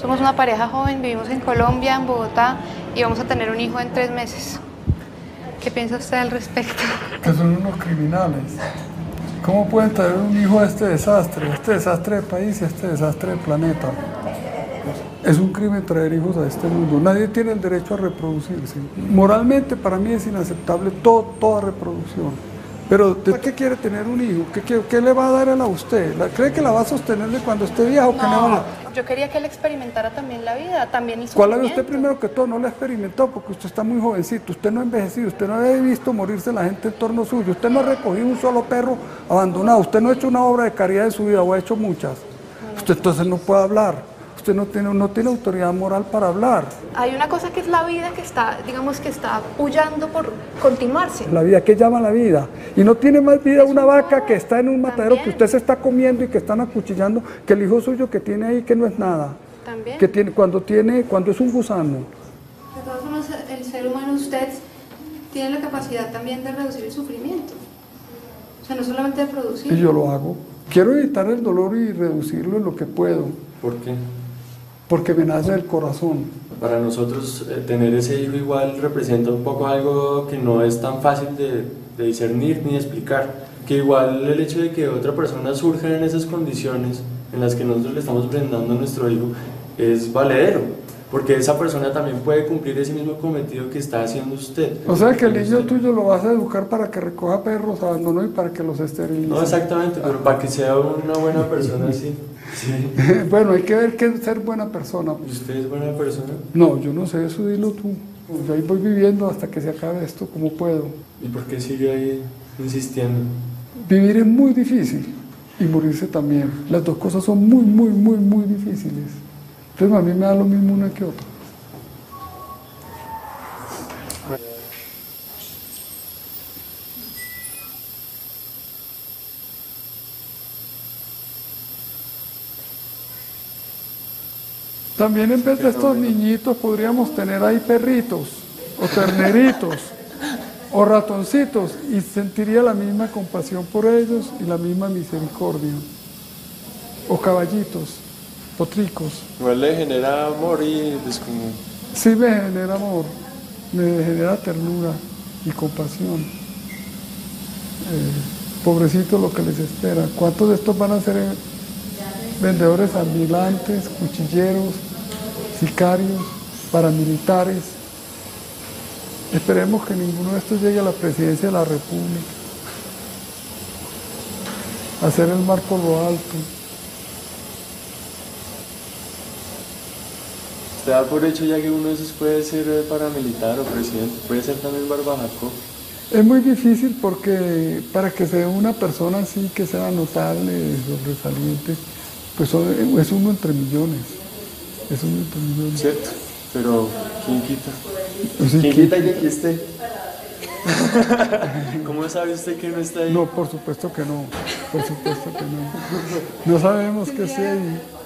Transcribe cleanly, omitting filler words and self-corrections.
Somos una pareja joven, vivimos en Colombia, en Bogotá, y vamos a tener un hijo en 3 meses. ¿Qué piensa usted al respecto? Que son unos criminales. ¿Cómo pueden traer un hijo a este desastre de país y este desastre de planeta? Es un crimen traer hijos a este mundo. Nadie tiene el derecho a reproducirse. Moralmente para mí es inaceptable toda reproducción. Pero ¿de qué quiere tener un hijo? ¿Qué le va a dar él a usted? ¿Cree que la va a sostener de cuando esté viejo? No, yo quería que él experimentara también la vida, también el ¿Cuál la ve sufrimiento. usted primero que todo? No la experimentó porque usted está muy jovencito, usted no ha envejecido, usted no ha visto morirse la gente en torno suyo, usted no ha recogido un solo perro abandonado, usted no ha hecho una obra de caridad en su vida o ha hecho muchas. Usted entonces no puede hablar. Usted no tiene autoridad moral para hablar. Hay una cosa que es la vida que está, digamos que está puyando por continuarse. La vida, ¿qué llama la vida? Y no tiene más vida una vaca que está en un matadero que usted se está comiendo y que están acuchillando que el hijo suyo que tiene ahí que no es nada. También. Que tiene, cuando es un gusano. De todas formas, el ser humano, usted tiene la capacidad también de reducir el sufrimiento. O sea, no solamente de producir. Y yo lo hago. Quiero evitar el dolor y reducirlo en lo que puedo. ¿Por qué? Porque me nace del corazón. Para nosotros tener ese hijo igual representa un poco algo que no es tan fácil de discernir ni de explicar. Que igual el hecho de que otra persona surja en esas condiciones en las que nosotros le estamos brindando a nuestro hijo es valedero. Porque esa persona también puede cumplir ese mismo cometido que está haciendo usted. O sea que el niño tuyo lo vas a educar para que recoja perros abandonados y para que los esterilice. No exactamente, pero para que sea una buena persona, sí. Sí. Bueno, hay que ver qué es ser buena persona. ¿Y usted es buena persona? No, yo no sé, eso dilo tú. Yo ahí voy viviendo hasta que se acabe esto como puedo. ¿Y por qué sigue ahí insistiendo? Vivir es muy difícil y morirse también. Las dos cosas son muy difíciles. Entonces a mí me da lo mismo una que otra. También en vez de estos niñitos podríamos tener ahí perritos o terneritos o ratoncitos y sentiría la misma compasión por ellos y la misma misericordia. O caballitos, potricos. Igual le genera amor y pues como... Sí me genera amor, me genera ternura y compasión. Pobrecitos lo que les espera. ¿Cuántos de estos van a ser vendedores ambulantes, cuchilleros, sicarios, paramilitares? Esperemos que ninguno de estos llegue a la presidencia de la República, a hacer el mar por lo alto. Usted da por hecho ya que uno de esos puede ser paramilitar o presidente, puede ser también barbajaco. Es muy difícil porque para que sea una persona así que sea notable, sobresaliente, pues es uno entre millones. Es uno entre millones. Cierto, pero ¿quién quita? Pues sí, ¿Quién quita y que aquí esté? ¿Cómo sabe usted que no está ahí? No, por supuesto que no. Por supuesto que no. No sabemos qué sea ahí.